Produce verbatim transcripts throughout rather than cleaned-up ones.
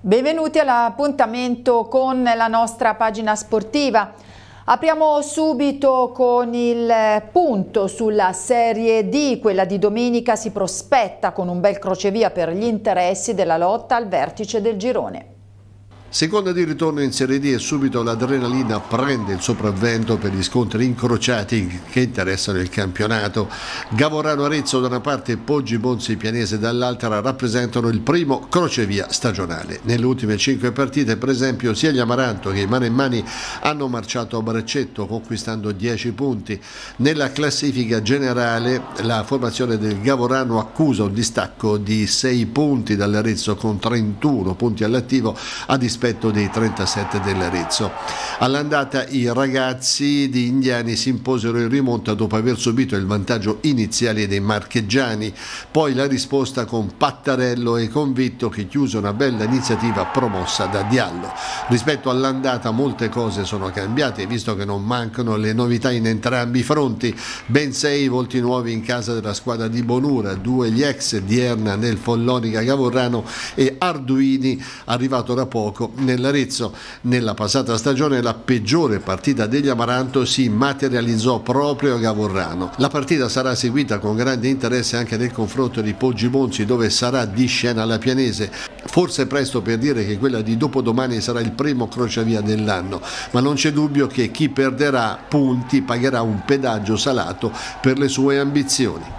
Benvenuti all'appuntamento con la nostra pagina sportiva. Apriamo subito con il punto sulla Serie D. Quella di domenica si prospetta con un bel crocevia per gli interessi della lotta al vertice del girone. Seconda di ritorno in Serie D e subito l'adrenalina prende il sopravvento per gli scontri incrociati che interessano il campionato. Gavorrano Arezzo da una parte e Poggi Bonzi Pianese dall'altra rappresentano il primo crocevia stagionale. Nelle ultime cinque partite, per esempio, sia gli Amaranto che i Mani e Mani hanno marciato a braccetto conquistando dieci punti. Nella classifica generale la formazione del Gavorrano accusa un distacco di sei punti dall'Arezzo con trentuno punti all'attivo a dispetto dei trentasette dell'Arezzo. All'andata i ragazzi di Indiani si imposero in rimonta dopo aver subito il vantaggio iniziale dei marcheggiani, poi la risposta con Pattarello e Convitto che chiuse una bella iniziativa promossa da Diallo. Rispetto all'andata molte cose sono cambiate, visto che non mancano le novità in entrambi i fronti. Ben sei volti nuovi in casa della squadra di Bonura, due gli ex di Erna nel Follonica Gavorrano e Arduini arrivato da poco nell'Arezzo. Nella passata stagione la peggiore partita degli Amaranto si materializzò proprio a Gavorrano. La partita sarà seguita con grande interesse anche nel confronto di Poggi Bonzi, dove sarà di scena la Pianese. Forse è presto per dire che quella di dopodomani sarà il primo crocevia dell'anno, ma non c'è dubbio che chi perderà punti pagherà un pedaggio salato per le sue ambizioni.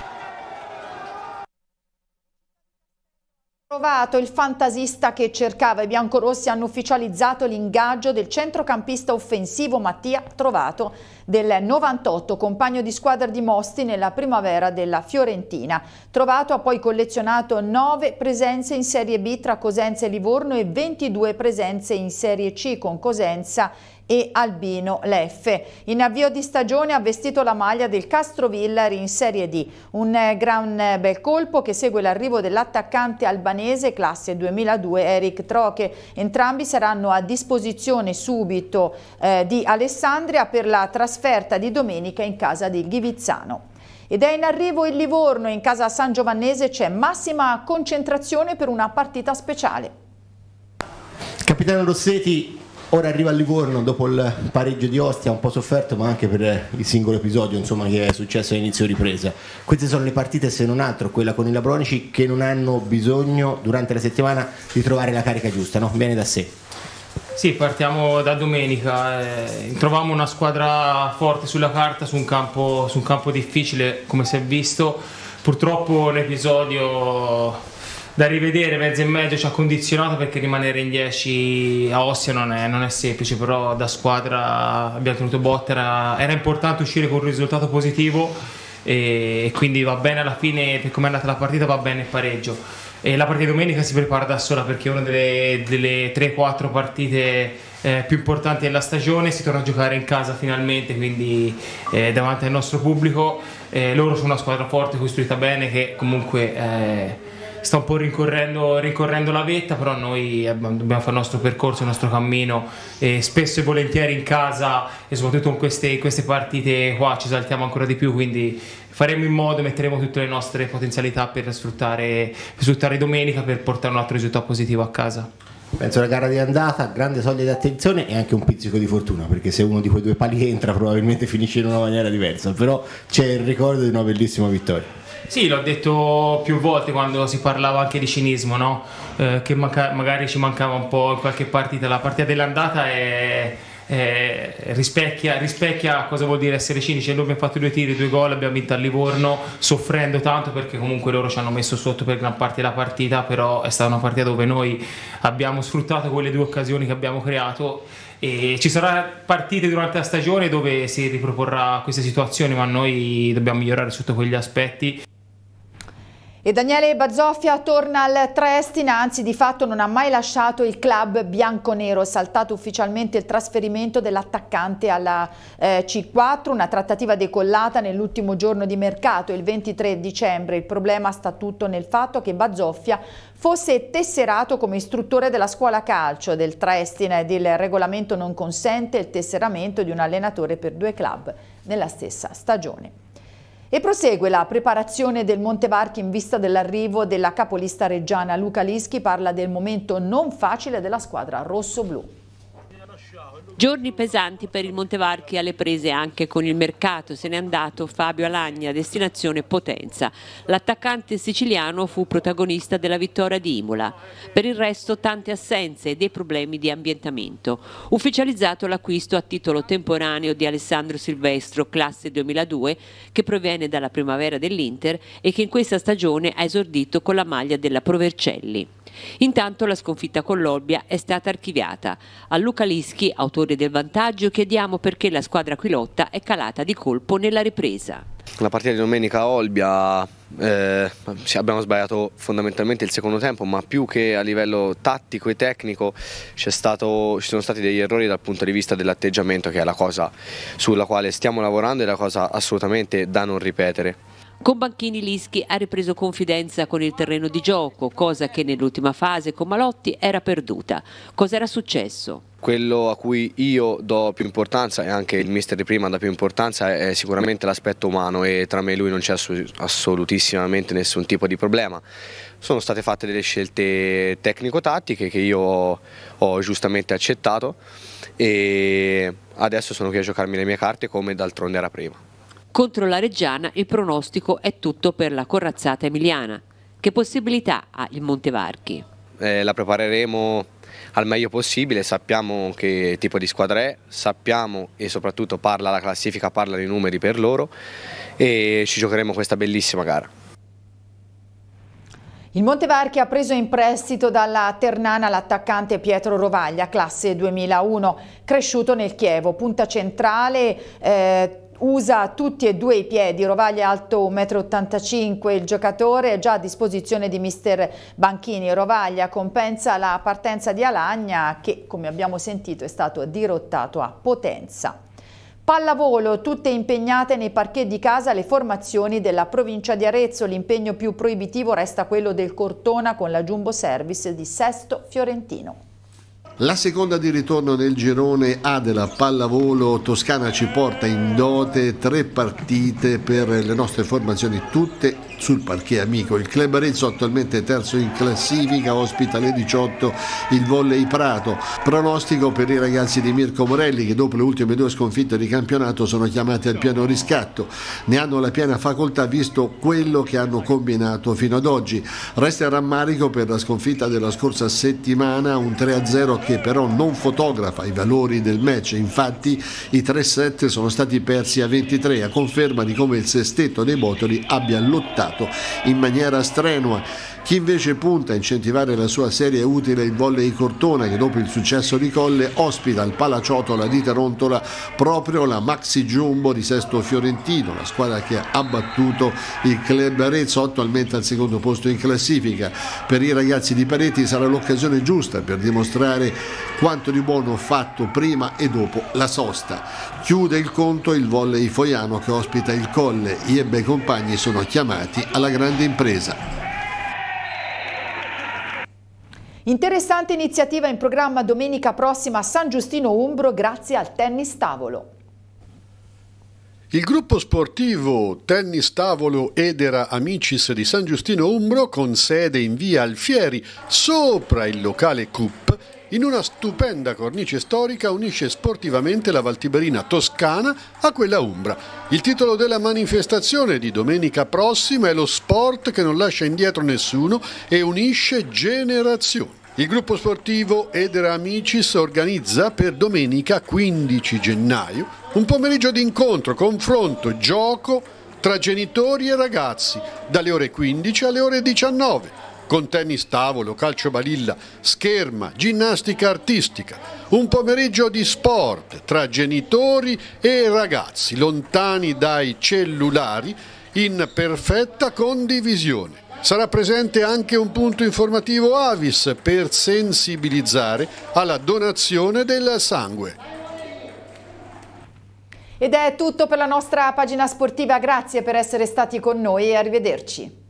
Trovato il fantasista che cercava. I biancorossi hanno ufficializzato l'ingaggio del centrocampista offensivo Mattia Trovato del novantotto, compagno di squadra di Mosti nella primavera della Fiorentina. Trovato ha poi collezionato nove presenze in Serie B tra Cosenza e Livorno e ventidue presenze in Serie C con Cosenza e Albino Leffe. In avvio di stagione ha vestito la maglia del Castrovillari in Serie D. Un gran bel colpo che segue l'arrivo dell'attaccante albanese classe duemiladue Eric Troche. Entrambi saranno a disposizione subito eh, di Alessandria per la trasferta di domenica in casa di Ghivizzano. Ed è in arrivo il Livorno. In casa San Giovannese c'è massima concentrazione per una partita speciale. Capitano Rossetti ora arriva a Livorno dopo il pareggio di Ostia, un po' sofferto ma anche per il singolo episodio insomma, che è successo all'inizio ripresa. Queste sono le partite, se non altro quella con i Labronici, che non hanno bisogno durante la settimana di trovare la carica giusta, no? Viene da sé. Sì, partiamo da domenica, eh, troviamo una squadra forte sulla carta su un campo, su un campo difficile come si è visto. Purtroppo l'episodio da rivedere mezzo e mezzo ci ha condizionato, perché rimanere in dieci a Ostia non è, non è semplice, però da squadra abbiamo tenuto botta, era, era importante uscire con un risultato positivo e, e quindi va bene alla fine, per come è andata la partita va bene il pareggio. E la partita di domenica si prepara da sola, perché è una delle, delle tre quattro partite eh, più importanti della stagione. Si torna a giocare in casa finalmente, quindi eh, davanti al nostro pubblico. Eh, loro sono una squadra forte, costruita bene, che comunque eh, sta un po' rincorrendo, rincorrendo la vetta, però noi dobbiamo fare il nostro percorso, il nostro cammino, e spesso e volentieri in casa e soprattutto in queste, in queste partite qua ci esaltiamo ancora di più, quindi faremo in modo, metteremo tutte le nostre potenzialità per sfruttare, per sfruttare domenica, per portare un altro risultato positivo a casa. Penso alla gara di andata, grande soglia di attenzione e anche un pizzico di fortuna, perché se uno di quei due pali entra probabilmente finisce in una maniera diversa, però c'è il ricordo di una bellissima vittoria. Sì, l'ho detto più volte quando si parlava anche di cinismo, no? Eh, che manca, magari ci mancava un po' in qualche partita. La partita dell'andata è, è, rispecchia, rispecchia cosa vuol dire essere cinici. Noi abbiamo fatto due tiri, due gol, abbiamo vinto a Livorno soffrendo tanto, perché comunque loro ci hanno messo sotto per gran parte della partita, però è stata una partita dove noi abbiamo sfruttato quelle due occasioni che abbiamo creato. E ci saranno partite durante la stagione dove si riproporrà queste situazioni, ma noi dobbiamo migliorare sotto quegli aspetti. E Daniele Bazzoffia torna al Triestina, anzi di fatto non ha mai lasciato il club bianconero. È saltato ufficialmente il trasferimento dell'attaccante alla eh, C quattro, una trattativa decollata nell'ultimo giorno di mercato, il ventitré dicembre. Il problema sta tutto nel fatto che Bazzoffia fosse tesserato come istruttore della scuola calcio del Triestina ed il regolamento non consente il tesseramento di un allenatore per due club nella stessa stagione. E prosegue la preparazione del Montevarchi in vista dell'arrivo della capolista reggiana. Luca Lischi parla del momento non facile della squadra rossoblu. Giorni pesanti per il Montevarchi alle prese anche con il mercato. Se n'è andato Fabio Alagna, destinazione Potenza. L'attaccante siciliano fu protagonista della vittoria di Imola. Per il resto tante assenze e dei problemi di ambientamento. Ufficializzato l'acquisto a titolo temporaneo di Alessandro Silvestro, classe duemiladue, che proviene dalla primavera dell'Inter e che in questa stagione ha esordito con la maglia della Provercelli. Intanto la sconfitta con l'Olbia è stata archiviata. A Luca Lischi, autore del vantaggio, chiediamo perché la squadra quilotta è calata di colpo nella ripresa. La partita di domenica a Olbia eh, abbiamo sbagliato fondamentalmente il secondo tempo, ma più che a livello tattico e tecnico c'è stato, ci sono stati degli errori dal punto di vista dell'atteggiamento, che è la cosa sulla quale stiamo lavorando e la cosa assolutamente da non ripetere. Con Banchini Lischi ha ripreso confidenza con il terreno di gioco, cosa che nell'ultima fase con Malotti era perduta. Cosa era successo? Quello a cui io do più importanza, e anche il mister di prima dà più importanza, è sicuramente l'aspetto umano, e tra me e lui non c'è assolutissimamente nessun tipo di problema. Sono state fatte delle scelte tecnico-tattiche che io ho, ho giustamente accettato, e adesso sono qui a giocarmi le mie carte come d'altronde era prima. Contro la Reggiana il pronostico è tutto per la corazzata emiliana. Che possibilità ha il Montevarchi? Eh, la prepareremo al meglio possibile, sappiamo che tipo di squadra è, sappiamo, e soprattutto parla la classifica, parlano i numeri per loro, e ci giocheremo questa bellissima gara. Il Montevarchi ha preso in prestito dalla Ternana l'attaccante Pietro Rovaglia, classe duemilauno, cresciuto nel Chievo, punta centrale. Eh, Usa tutti e due i piedi. Rovaglia è alto un metro e ottantacinque, il giocatore è già a disposizione di mister Banchini. Rovaglia compensa la partenza di Alagna, che come abbiamo sentito è stato dirottato a Potenza. Pallavolo, tutte impegnate nei parquet di casa le formazioni della provincia di Arezzo. L'impegno più proibitivo resta quello del Cortona con la Jumbo Service di Sesto Fiorentino. La seconda di ritorno nel girone A della pallavolo toscana ci porta in dote tre partite per le nostre formazioni, tutte sul parquet amico. Il Club Arezzo, attualmente terzo in classifica, ospita alle diciotto il Volley Prato. Pronostico per i ragazzi di Mirko Morelli, che dopo le ultime due sconfitte di campionato sono chiamati al pieno riscatto. Ne hanno la piena facoltà visto quello che hanno combinato fino ad oggi. Resta il rammarico per la sconfitta della scorsa settimana, un tre a zero che però non fotografa i valori del match. Infatti i tre set sono stati persi a ventitré, a conferma di come il sestetto dei Botoli abbia lottato in maniera strenua. Chi invece punta a incentivare la sua serie utile il Volley Cortona, che dopo il successo di Colle ospita al Palaciotola di Tarontola proprio la Maxi Jumbo di Sesto Fiorentino, la squadra che ha battuto il Club Arezzo, attualmente al secondo posto in classifica. Per i ragazzi di Pareti sarà l'occasione giusta per dimostrare quanto di buono fatto prima e dopo la sosta. Chiude il conto il Volley Foiano, che ospita il Colle. Iebbe e compagni sono chiamati alla grande impresa. Interessante iniziativa in programma domenica prossima a San Giustino Umbro grazie al tennis tavolo. Il gruppo sportivo Tennis Tavolo Edera Amicis di San Giustino Umbro, con sede in via Alfieri sopra il locale Cup, in una stupenda cornice storica unisce sportivamente la Valtiberina toscana a quella umbra. Il titolo della manifestazione di domenica prossima è lo sport che non lascia indietro nessuno e unisce generazioni. Il gruppo sportivo Edera Amicis organizza per domenica quindici gennaio un pomeriggio di incontro, confronto, gioco tra genitori e ragazzi dalle ore quindici alle ore diciannove. Con tennis tavolo, calcio balilla, scherma, ginnastica artistica. Un pomeriggio di sport tra genitori e ragazzi, lontani dai cellulari, in perfetta condivisione. Sarà presente anche un punto informativo Avis per sensibilizzare alla donazione del sangue. Ed è tutto per la nostra pagina sportiva, grazie per essere stati con noi e arrivederci.